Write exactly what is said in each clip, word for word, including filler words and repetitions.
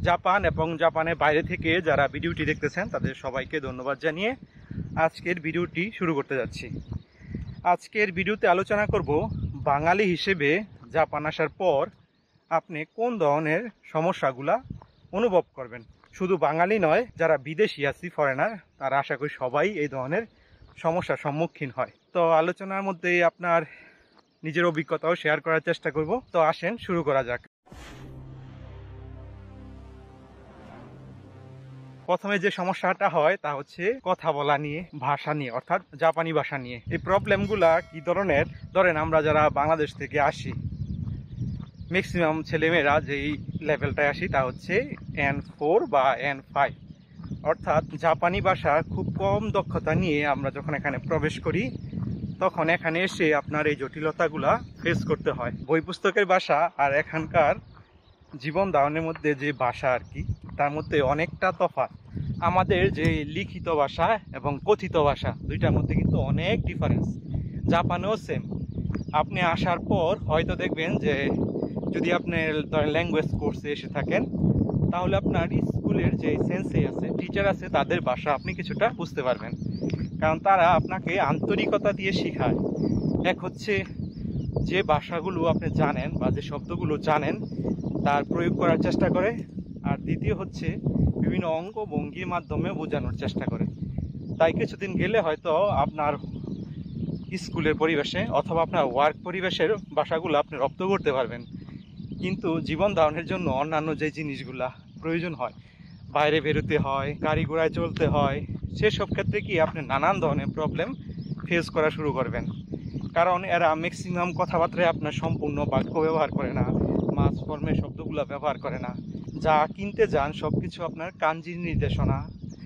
Japan এবং জাপানের বাইরে থেকে যারা ভিডিওটি দেখতেছেন তাদের সবাইকে ধন্যবাদ জানিয়ে আজকের ভিডিওটি শুরু করতে যাচ্ছি। আজকের ভিডিওতে আলোচনা করব বাঙালি হিসেবে জাপান আসার পর আপনি কোন ধরনের সমস্যাগুলা অনুভব করবেন। শুধু বাঙালি নয়, যারা বিদেশি আছি ফরেনার, তারা আশা করি সবাই এই ধরনের সমস্যার সম্মুখীন হয়। তো আলোচনার মধ্যে আপনার নিজের অভিজ্ঞতাও শেয়ার করার চেষ্টা করব। তো আসেন শুরু করা যাক। প্রথমে যে সমস্যাটা হয় তা হচ্ছে কথা বলা নিয়ে, ভাষা নিয়ে, অর্থাৎ জাপানি ভাষা নিয়ে। এই প্রবলেমগুলা কি ধরনের, ধরেন আমরা যারা বাংলাদেশ থেকে আসি, ম্যাক্সিমাম ছেলেমেয়েরা যেই লেভেলটায় আসি তা হচ্ছে এন ফোর বা এন ফাইভ, অর্থাৎ জাপানি ভাষা খুব কম দক্ষতা নিয়ে আমরা যখন এখানে প্রবেশ করি তখন এখানে এসে আপনার এই জটিলতাগুলা ফেস করতে হয়। বই পুস্তকের ভাষা আর এখানকার জীবন ধারণের মধ্যে যে ভাষা আর কি, তার মধ্যে অনেকটা তফাৎ। আমাদের যে লিখিত ভাষা এবং কথিত ভাষা দুইটার মধ্যে কিন্তু অনেক ডিফারেন্স। জাপানেও সেম। আপনি আসার পর হয়তো দেখবেন যে যদি আপনি ল্যাঙ্গুয়েজ কোর্সে এসে থাকেন তাহলে আপনার স্কুলের যে সেন্সেই আছে, টিচার আছে, তাদের ভাষা আপনি কিছুটা বুঝতে পারবেন, কারণ তারা আপনাকে আন্তরিকতা দিয়ে শেখায়। এক হচ্ছে যে ভাষাগুলো আপনি জানেন বা যে শব্দগুলো জানেন তার প্রয়োগ করার চেষ্টা করে, আর দ্বিতীয় হচ্ছে বিভিন্ন অঙ্গ ভঙ্গির মাধ্যমে বোঝানোর চেষ্টা করে। তাই কিছুদিন গেলে হয়তো আপনার স্কুলের পরিবেশে অথবা আপনার ওয়ার্ক পরিবেশের ভাষাগুলো আপনি রপ্ত করতে পারবেন। কিন্তু জীবন ধারণের জন্য অন্যান্য যে জিনিসগুলা প্রয়োজন হয়, বাইরে বেরোতে হয়, গাড়ি ঘোড়ায় চলতে হয়, সেসব ক্ষেত্রে কি আপনি নানান ধরনের প্রবলেম ফেস করা শুরু করবেন। কারণ এরা ম্যাক্সিমাম কথাবার্তায় আপনার সম্পূর্ণ বাক্য ব্যবহার করে না, মাস ফর্মের শব্দগুলো ব্যবহার করে না। যা কিনতে যান সব কিছু আপনার কাঞ্জির নির্দেশনা।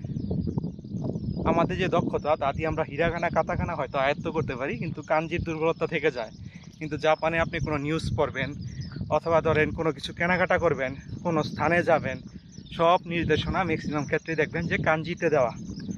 আমাদের যে দক্ষতা তা দিয়ে আমরা হিরাগানা কাতাকানা হয়তো আয়ত্ত করতে পারি, কিন্তু কাঞ্জির দুর্বলতা থেকে যায়। কিন্তু জাপানে আপনি কোনো নিউজ পড়বেন অথবা ধরেন কোনো কিছু কেনাকাটা করবেন, কোনো স্থানে যাবেন, সব নির্দেশনা ম্যাক্সিমাম ক্ষেত্রে দেখবেন যে কাঞ্জিতে দেওয়া।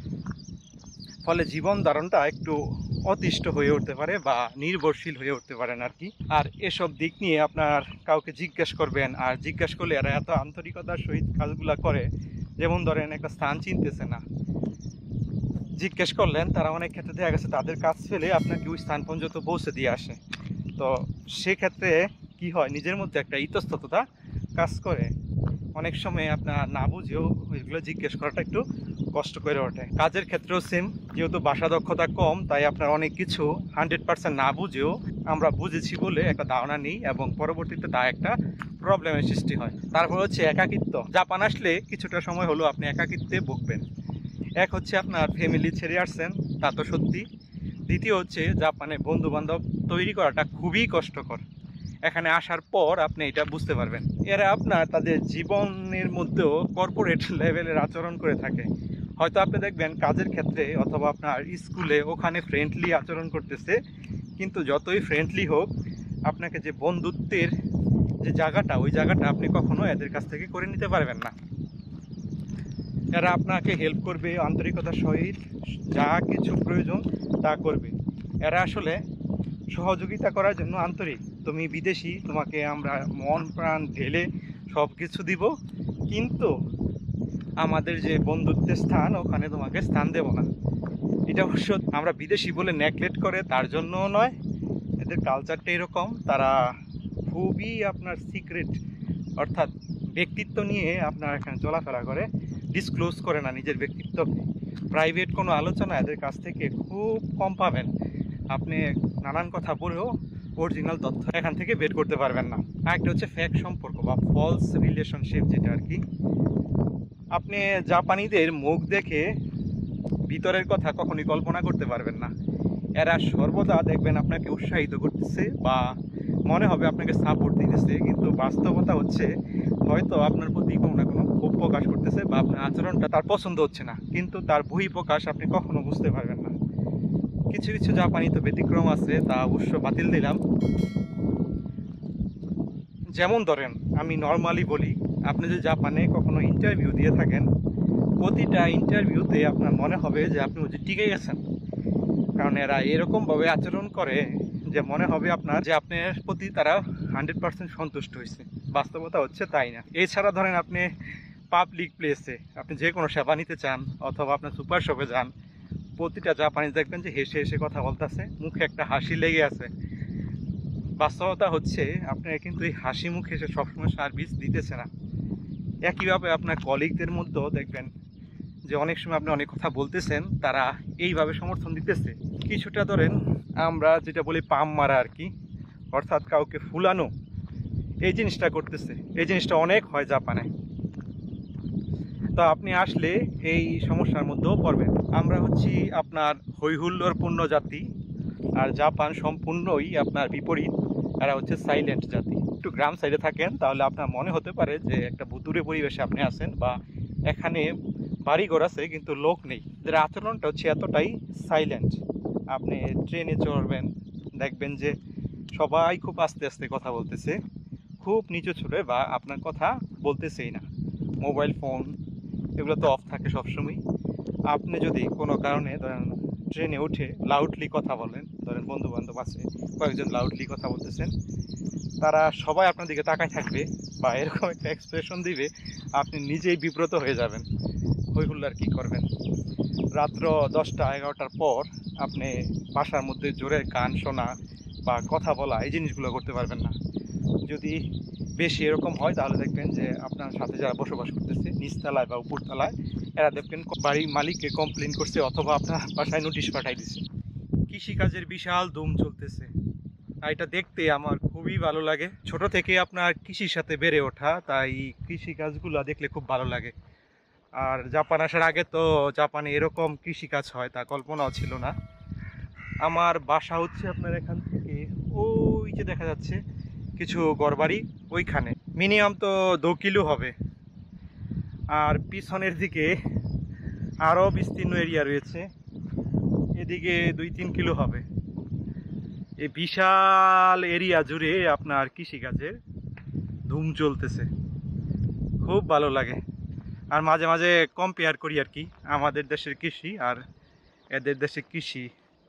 ফলে জীবন ধারণটা একটু অতিষ্ঠ হয়ে উঠতে পারে বা নির্ভরশীল হয়ে উঠতে পারেন আর কি। আর এসব দিক নিয়ে আপনার কাউকে জিজ্ঞেস করবেন, আর জিজ্ঞেস করলে এরা এত আন্তরিকতার সহিত কাজগুলা করে। যেমন ধরেন একটা স্থান চিনতেছে না, জিজ্ঞেস করলেন, তারা অনেক ক্ষেত্রে দেখা গেছে তাদের কাজ ফেলে আপনাকে ওই স্থান পর্যন্ত পৌঁছে দিয়ে আসে। তো সেক্ষেত্রে কি হয়, নিজের মধ্যে একটা ইতস্ততা কাজ করে। অনেক সময় আপনার না বুঝেও ওইগুলো জিজ্ঞেস করাটা একটু কষ্ট করে ওঠে। কাজের ক্ষেত্রেও সেম, যেহেতু ভাষা দক্ষতা কম তাই আপনার অনেক কিছু হান্ড্রেড পার্সেন্ট না বুঝেও আমরা বুঝেছি বলে একটা ধারণা নিই এবং পরবর্তীতে তা একটা প্রবলেমের সৃষ্টি হয়। তারপর হচ্ছে একাকিত্ব। জাপান আসলে কিছুটা সময় হলো আপনি একাকিত্বে ভুগবেন। এক হচ্ছে আপনার ফ্যামিলি ছেড়ে আসছেন, তা তো সত্যি। দ্বিতীয় হচ্ছে জাপানে বন্ধু বান্ধব তৈরি করাটা খুবই কষ্টকর। এখানে আসার পর আপনি এটা বুঝতে পারবেন। এরা আপনার তাদের জীবনের মধ্যেও কর্পোরেট লেভেলের আচরণ করে থাকে। হয়তো আপনি দেখবেন কাজের ক্ষেত্রে অথবা আপনার স্কুলে ওখানে ফ্রেন্ডলি আচরণ করতেছে, কিন্তু যতই ফ্রেন্ডলি হোক আপনাকে যে বন্ধুত্বের যে জায়গাটা, ওই জায়গাটা আপনি কখনো এদের কাছ থেকে করে নিতে পারবেন না। এরা আপনাকে হেল্প করবে আন্তরিকতার সহিত, যা কিছু প্রয়োজন তা করবে। এরা আসলে সহযোগিতা করার জন্য আন্তরিক। তুমি বিদেশি, তোমাকে আমরা মন প্রাণ ঢেলে সব কিছু দিব, কিন্তু আমাদের যে বন্ধুত্বের স্থান ওখানে তোমাকে স্থান দেব না। এটা অবশ্য আমরা বিদেশি বলে নেগলেক্ট করে তার জন্যও নয়, এদের কালচারটা এরকম। তারা খুবই আপনার সিক্রেট, অর্থাৎ ব্যক্তিত্ব নিয়ে আপনার এখানে চলাফেরা করে, ডিসক্লোজ করে না নিজের ব্যক্তিত্বকে। প্রাইভেট কোনো আলোচনা এদের কাছ থেকে খুব কম পাবেন। আপনি নানান কথা বলেও অরিজিনাল তথ্য এখান থেকে বের করতে পারবেন না। আরেকটা হচ্ছে ফেক সম্পর্ক বা ফলস রিলেশনশিপ, যেটা আর কি। আপনি জাপানিদের মুখ দেখে ভিতরের কথা কখনই কল্পনা করতে পারবেন না। এরা সর্বদা দেখবেন আপনাকে উৎসাহিত করতেছে বা মনে হবে আপনাকে সাপোর্ট দিতেছে, কিন্তু বাস্তবতা হচ্ছে হয়তো আপনার প্রতি কোনো না কোনো ক্ষোভ প্রকাশ করতেছে বা আপনার আচরণটা তার পছন্দ হচ্ছে না, কিন্তু তার বহিঃপ্রকাশ আপনি কখনো বুঝতে পারবেন না। কিছু কিছু জাপানি তো ব্যতিক্রম আছে, তা অবশ্য বাতিল দিলাম। যেমন ধরেন, আমি নর্মালি বলি, আপনি যদি জাপানে কখনো ইন্টারভিউ দিয়ে থাকেন, প্রতিটা ইন্টারভিউতে আপনার মনে হবে যে আপনি ওই যে টিকে গেছেন। কারণ এরা এরকমভাবে আচরণ করে যে মনে হবে আপনার যে আপনার প্রতি তারা হান্ড্রেড পার্সেন্ট সন্তুষ্ট হয়েছে। বাস্তবতা হচ্ছে তাই না। এছাড়া ধরেন আপনি পাবলিক প্লেসে আপনি যে কোনো সেবা নিতে চান অথবা আপনার সুপার শপে যান, প্রতিটা জাপানিজ দেখবেন যে হেসে হেসে কথা বলতেছে, মুখে একটা হাসি লেগে আছে। বাস্তবতা হচ্ছে আপনার কিন্তু এই হাসি মুখ হেসে সবসময় সার্ভিস দিতেছে না। একইভাবে আপনার কলিগদের মধ্যেও দেখবেন যে অনেক সময় আপনি অনেক কথা বলতেছেন, তারা এইভাবে সমর্থন দিতেছে। কিছুটা ধরেন আমরা যেটা বলি পাম মারা আর কি, অর্থাৎ কাউকে ফুলানো, এই জিনিসটা করতেছে। এই জিনিসটা অনেক হয় জাপানে। তো আপনি আসলে এই সমস্যার মধ্যেও পড়বেন। আমরা হচ্ছি আপনার হৈহুল্লোড়পূর্ণ জাতি, আর জাপান সম্পূর্ণই আপনার বিপরীত। এরা হচ্ছে সাইলেন্ট জাতি। একটু গ্রাম সাইডে থাকেন তাহলে আপনার মনে হতে পারে যে একটা ভুতুরে পরিবেশে আপনি আছেন, বা এখানে বাড়িঘর আছে কিন্তু লোক নেই। এদের আচরণটা হচ্ছে এতটাই সাইলেন্ট। আপনি ট্রেনে চড়বেন, দেখবেন যে সবাই খুব আস্তে আস্তে কথা বলতেছে, খুব নিচু ছুড়ে, বা আপনার কথা বলতেছেই না। মোবাইল ফোন এগুলো তো অফ থাকে সবসময়। আপনি যদি কোনো কারণে ধরেন ট্রেনে উঠে লাউডলি কথা বলেন, ধরেন বন্ধু বান্ধব আছে, কয়েকজন লাউডলি কথা বলতেছেন, তারা সবাই আপনার দিকে তাকায় থাকবে বা এরকম একটা এক্সপ্রেশন দিবে, আপনি নিজেই বিব্রত হয়ে যাবেন। হই হুল্লার কী করবেন? রাত্র দশটা এগারোটার পর আপনি বাসার মধ্যে জোরে গান শোনা বা কথা বলা এই জিনিসগুলো করতে পারবেন না। যদি বেশি এরকম হয় তাহলে দেখবেন যে আপনার সাথে যারা বসবাস করতেছে নিচতলায় বা উপরতলায়, এরা দেখবেন বাড়ির মালিককে কমপ্লেন করছে অথবা আপনার বাসায় নোটিশ পাঠাই দিচ্ছে। কৃষিকাজের বিশাল ধুম চলতেছে, আর এটা দেখতে আমার খুবই ভালো লাগে। ছোট থেকে আপনার কৃষির সাথে বেড়ে ওঠা, তাই কৃষিকাজগুলো দেখলে খুব ভালো লাগে। আর জাপান আসার আগে তো জাপানে এরকম কৃষিকাজ হয় তা কল্পনাও ছিল না। আমার বাসা হচ্ছে আপনার এখান থেকে ওই যে দেখা যাচ্ছে কিছু ঘরবাড়ি, ওইখানে মিনিমাম তো দু কিলো হবে। আর পিছনের দিকে আরও বিস্তীর্ণ এরিয়া রয়েছে, এদিকে দুই তিন কিলো হবে। এই বিশাল এরিয়া জুড়ে আপনার কৃষিকাজের ধুম চলতেছে, খুব ভালো লাগে। আর মাঝে মাঝে কম্পেয়ার করি আর কি, আমাদের দেশের কৃষি আর এদের দেশের কৃষি,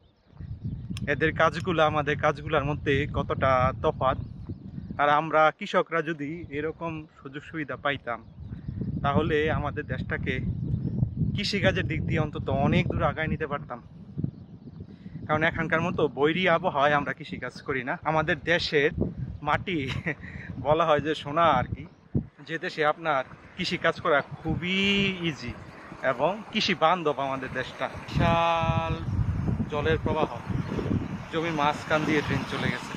এদের কাজগুলো আমাদের কাজগুলোর মধ্যে কতটা তফাৎ। আর আমরা কৃষকরা যদি এরকম সুযোগ সুবিধা পাইতাম তাহলে আমাদের দেশটাকে কৃষিকাজের দিক দিয়ে অন্তত অনেক দূর আগায় নিতে পারতাম। কারণ এখানকার মতো বৈরী আবহাওয়ায় আমরা কৃষিকাজ করি না। আমাদের দেশের মাটি বলা হয় যে সোনা আর কি, যে দেশে আপনার কৃষিকাজ করা খুবই ইজি এবং কৃষি বান্ধব আমাদের দেশটা। বিশাল জলের প্রবাহ, জমির মাঝখান দিয়ে ট্রেন চলে গেছে।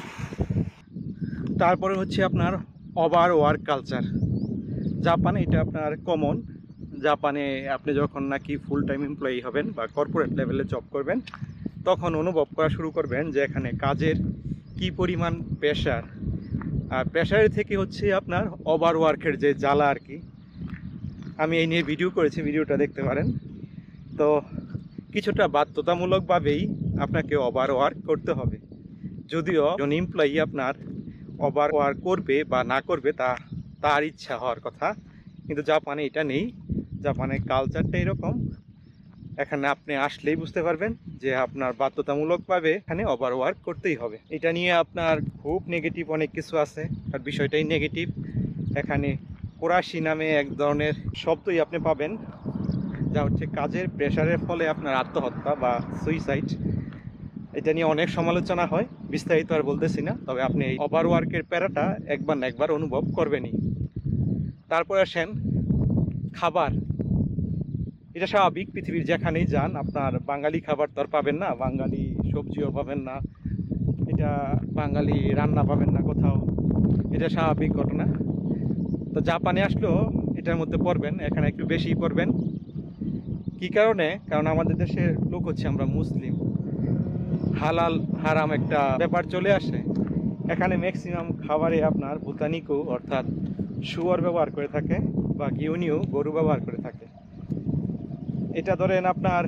তারপরে হচ্ছে আপনার ওভার ওয়ার্ক কালচার। জাপানে এটা আপনার কমন। জাপানে আপনি যখন নাকি ফুল টাইম এমপ্লয়ি হবেন বা কর্পোরেট লেভেলে জব করবেন, তখন অনুভব করা শুরু করবেন যে এখানে কাজের কি পরিমাণ প্রেশার। আর প্রেশারের থেকে হচ্ছে আপনার ওভার ওয়ার্কের যে জ্বালা আর কি। আমি এই নিয়ে ভিডিও করেছি, ভিডিওটা দেখতে পারেন। তো কিছুটা বাধ্যতামূলকভাবেই আপনাকে ওভার ওয়ার্ক করতে হবে, যদিও একজন এমপ্লয়ি আপনার ওভার ওয়ার্ক করবে বা না করবে তা তার ইচ্ছা হওয়ার কথা, কিন্তু জাপানে এটা নেই। জাপানের কালচারটা এরকম। এখানে আপনি আসলেই বুঝতে পারবেন যে আপনার বাধ্যতামূলকভাবে এখানে ওভার ওয়ার্ক করতেই হবে। এটা নিয়ে আপনার খুব নেগেটিভ অনেক কিছু আছে, আর বিষয়টাই নেগেটিভ। এখানে কোরাশি নামে এক ধরনের শব্দই আপনি পাবেন, যা হচ্ছে কাজের প্রেশারের ফলে আপনার আত্মহত্যা বা সুইসাইড। এটা নিয়ে অনেক সমালোচনা হয়, বিস্তারিত আর বলতেছি না, তবে আপনি এই ওভার ওয়ার্কের প্যারাটা একবার না একবার অনুভব করবেনই। তারপর আসেন খাবার। এটা স্বাভাবিক, পৃথিবীর যেখানেই যান আপনার বাঙালি খাবার তো আর পাবেন না, বাঙালি সবজিও পাবেন না, এটা বাঙালি রান্না পাবেন না কোথাও, এটা স্বাভাবিক ঘটনা। তো জাপানে আসলেও এটার মধ্যে পড়বেন, এখানে একটু বেশি পড়বেন। কি কারণে? কারণ আমাদের দেশের লোক হচ্ছে আমরা মুসলিম, হালাল হারাম একটা ব্যাপার চলে আসে। এখানে ম্যাক্সিমাম খাবারে আপনার বুতানিকু অর্থাৎ শুয়োর ব্যবহার করে থাকে বা গিউনিও গরু ব্যবহার করে থাকে। এটা ধরেন আপনার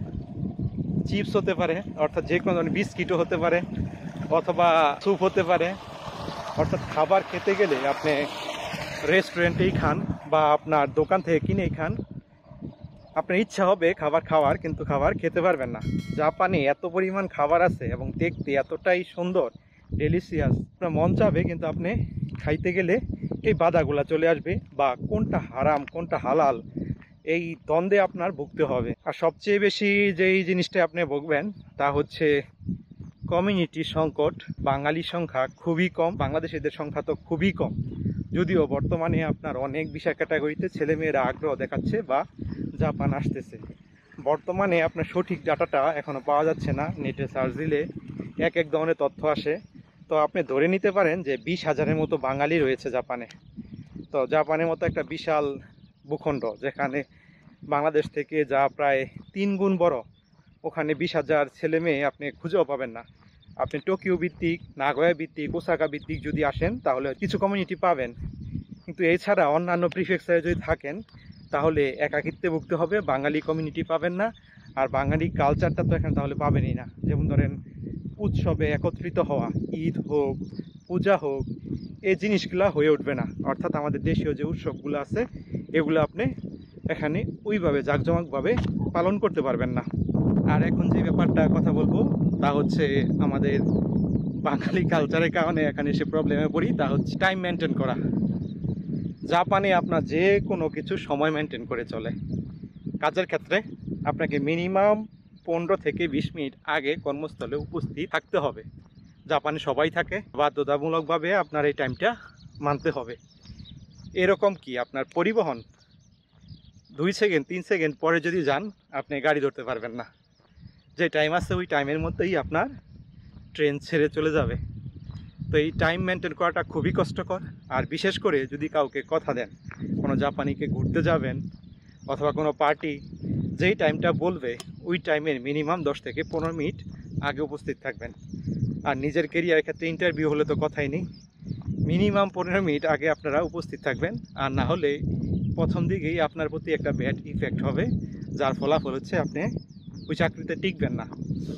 চিপস হতে পারে, অর্থাৎ যে কোনো ধরনের বিস্কিটও হতে পারে, অথবা স্যুপ হতে পারে। অর্থাৎ খাবার খেতে গেলে আপনি রেস্টুরেন্টেই খান বা আপনার দোকান থেকে কিনেই খান, আপনার ইচ্ছা হবে খাবার খাওয়ার, কিন্তু খাবার খেতে পারবেন না। জাপানে এত পরিমাণ খাবার আছে এবং দেখতে এতটাই সুন্দর, ডেলিশিয়াস, আপনার মন চাবে, কিন্তু আপনি খাইতে গেলে এই বাধাগুলা চলে আসবে, বা কোনটা হারাম কোনটা হালাল এই দ্বন্দ্বে আপনার ভুগতে হবে। আর সবচেয়ে বেশি যেই জিনিসটা আপনি ভুগবেন তা হচ্ছে কমিউনিটি সংকট। বাঙালির সংখ্যা খুবই কম, বাংলাদেশিদের সংখ্যা তো খুবই কম, যদিও বর্তমানে আপনার অনেক বিষয় ক্যাটাগরিতে ছেলেমেয়েরা আগ্রহ দেখাচ্ছে বা জাপান আসতেছে। বর্তমানে আপনার সঠিক ডাটাটা এখনও পাওয়া যাচ্ছে না, নেটে সার্চ দিলে এক এক ধরনের তথ্য আসে। তো আপনি ধরে নিতে পারেন যে বিশ হাজারের মতো বাঙালি রয়েছে জাপানে। তো জাপানের মতো একটা বিশাল ভূখণ্ড, যেখানে বাংলাদেশ থেকে যা প্রায় তিন গুণ বড়, ওখানে বিশ হাজার ছেলে মেয়ে আপনি খুঁজেও পাবেন না। আপনি টোকিও ভিত্তিক, নাগোয়া ভিত্তিক, ওসাকা ভিত্তিক যদি আসেন তাহলে কিছু কমিউনিটি পাবেন, কিন্তু এছাড়া অন্যান্য প্রিফেকচারে যদি থাকেন তাহলে একাকিত্বে ভুগতে হবে, বাঙালি কমিউনিটি পাবেন না। আর বাঙালি কালচারটা তো এখানে তাহলে পাবেনই না। যেমন ধরেন উৎসবে একত্রিত হওয়া, ঈদ হোক, পূজা হোক, এই জিনিসগুলো হয়ে উঠবে না। অর্থাৎ আমাদের দেশীয় যে উৎসবগুলো আছে এগুলো আপনি এখানে ওইভাবে জাঁকজমকভাবে পালন করতে পারবেন না। আর এখন যে ব্যাপারটা কথা বলবো তা হচ্ছে আমাদের বাঙালি কালচারের কারণে এখানে এসে প্রবলেমে পড়ি, তা হচ্ছে টাইম মেনটেন করা। জাপানে আপনার যে কোনো কিছু সময় মেনটেন করে চলে। কাজের ক্ষেত্রে আপনাকে মিনিমাম পনেরো থেকে বিশ মিনিট আগে কর্মস্থলে উপস্থিত থাকতে হবে। জাপানে সবাই থাকে, বাধ্যতামূলকভাবে আপনার এই টাইমটা মানতে হবে। এরকম কি আপনার পরিবহন দুই সেকেন্ড তিন সেকেন্ড পরে যদি যান আপনি গাড়ি ধরতে পারবেন না। যে টাইম আছে ওই টাইমের মধ্যেই আপনার ট্রেন ছেড়ে চলে যাবে। তো এই টাইম মেনটেন করাটা খুবই কষ্টকর। আর বিশেষ করে যদি কাউকে কথা দেন কোনো জাপানিকে ঘুরতে যাবেন অথবা কোনো পার্টি, যেই টাইমটা বলবে ওই টাইমের মিনিমাম দশ থেকে পনেরো মিনিট আগে উপস্থিত থাকবেন। আর নিজের কেরিয়ারের ক্ষেত্রে ইন্টারভিউ হলে তো কথাই নেই, মিনিমাম পনেরো মিনিট আগে আপনারা উপস্থিত থাকবেন। আর না হলে প্রথম দিকেই আপনার প্রতি একটা ব্যাড ইফেক্ট হবে, যার ফলাফল হচ্ছে আপনি ওই চাকরিতে টিকবেন না।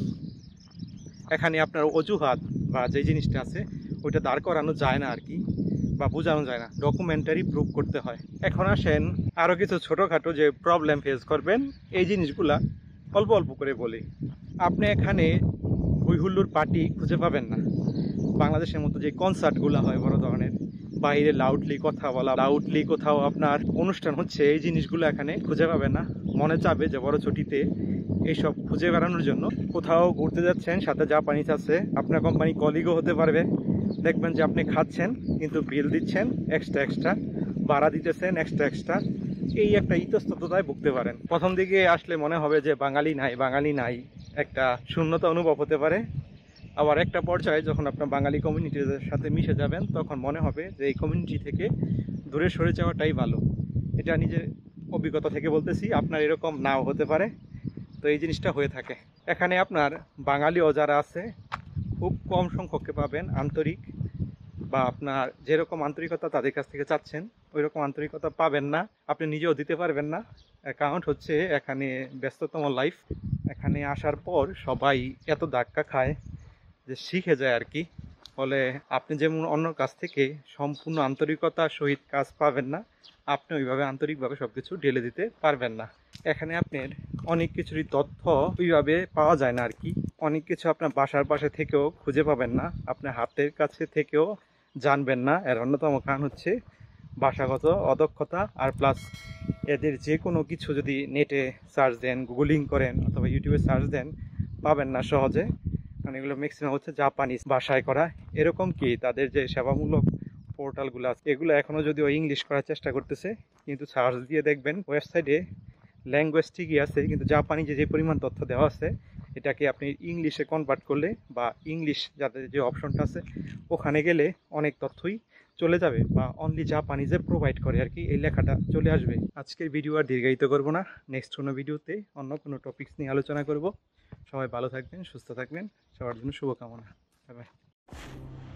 এখানে আপনার অজুহাত বা যে জিনিসটা আছে ওইটা দাঁড় করানো যায় না আর কি, বা বোঝানো যায় না, ডকুমেন্টারি প্রুভ করতে হয়। এখন আসেন আরও কিছু ছোটোখাটো যে প্রবলেম ফেস করবেন, এই জিনিসগুলা অল্প অল্প করে বলি। আপনি এখানে হুইহুল্লুর পার্টি খুঁজে পাবেন না। বাংলাদেশের মতো যে কনসার্টগুলো হয় বড় ধরনের, বাইরে লাউডলি কথা বলা, লাউডলি কোথাও আপনার অনুষ্ঠান হচ্ছে, এই জিনিসগুলো এখানে খুঁজে পাবেন না। মনে চাবে যে বড় ছুটিতে এইসব খুঁজে বেড়ানোর জন্য কোথাও ঘুরতে যাচ্ছেন, সাথে জাপানিজ আছে, আপনার কোম্পানি কলিগও হতে পারবে। দেখবেন যে আপনি খাচ্ছেন কিন্তু বিল দিচ্ছেন এক্সট্রা এক্সট্রা, ভাড়া দিতেছেন এক্সট্রা এক্সট্রা, এই একটা ইতস্ততায় ভুগতে পারেন। প্রথম দিকে আসলে মনে হবে যে বাঙালি নাই বাঙালি নাই, একটা শূন্যতা অনুভব হতে পারে। আবার একটা পর্যায়ে যখন আপনার বাঙালি কমিউনিটির সাথে মিশে যাবেন তখন মনে হবে যে এই কমিউনিটি থেকে দূরে সরে যাওয়াটাই ভালো। এটা নিজের অভিজ্ঞতা থেকে বলতেছি, আপনার এরকম নাও হতে পারে। তো এই জিনিসটা হয়ে থাকে। এখানে আপনার বাঙালিও যারা আছে খুব কম সংখ্যককে পাবেন আন্তরিক, বা আপনার যেরকম আন্তরিকতা তাদের কাছ থেকে চাচ্ছেন ওই রকম আন্তরিকতা পাবেন না, আপনি নিজেও দিতে পারবেন না। অ্যাকাউন্ট হচ্ছে এখানে ব্যস্ততম লাইফ। এখানে আসার পর সবাই এত ধাক্কা খায় যে শিখে যায় আর কি। ফলে আপনি যেমন অন্য কাছ থেকে সম্পূর্ণ আন্তরিকতার সহিত কাজ পাবেন না, আপনি ওইভাবে আন্তরিকভাবে সব কিছু ঢেলে দিতে পারবেন না। এখানে আপনার অনেক কিছুরই তথ্য ওইভাবে পাওয়া যায় না আর কি। অনেক কিছু আপনার বাসার পাশে থেকেও খুঁজে পাবেন না, আপনার হাতের কাছে থেকেও জানবেন না। এর অন্যতম কারণ হচ্ছে ভাষাগত অদক্ষতা। আর প্লাস এদের যে কোনো কিছু যদি নেটে সার্চ দেন, গুগলিং করেন অথবা ইউটিউবে সার্চ দেন পাবেন না সহজে, কারণ এগুলো ম্যাক্সিমাম হচ্ছে জাপানিজ ভাষায় করা। এরকম কি তাদের যে সেবামূলক পোর্টালগুলো আছে এগুলো এখনও যদিও ইংলিশ করার চেষ্টা করতেছে, কিন্তু সার্চ দিয়ে দেখবেন ওয়েবসাইটে ল্যাঙ্গুয়েজ ঠিকই আছে, কিন্তু জাপানি যে যে পরিমাণ তথ্য দেওয়া আছে এটাকে আপনি ইংলিশে কনভার্ট করলে বা ইংলিশ যাদের যে অপশনটা আছে ওখানে গেলে অনেক তথ্যই চলে যাবে, বা অনলি জাপানিজে প্রোভাইড করে আর কি, এই লেখাটা চলে আসবে। আজকের ভিডিও আর দীর্ঘায়িত করবো না, নেক্সট কোনো ভিডিওতে অন্য কোনো টপিকস নিয়ে আলোচনা করব। সবাই ভালো থাকবেন, সুস্থ থাকবেন, সবার জন্য শুভকামনা। Bye by.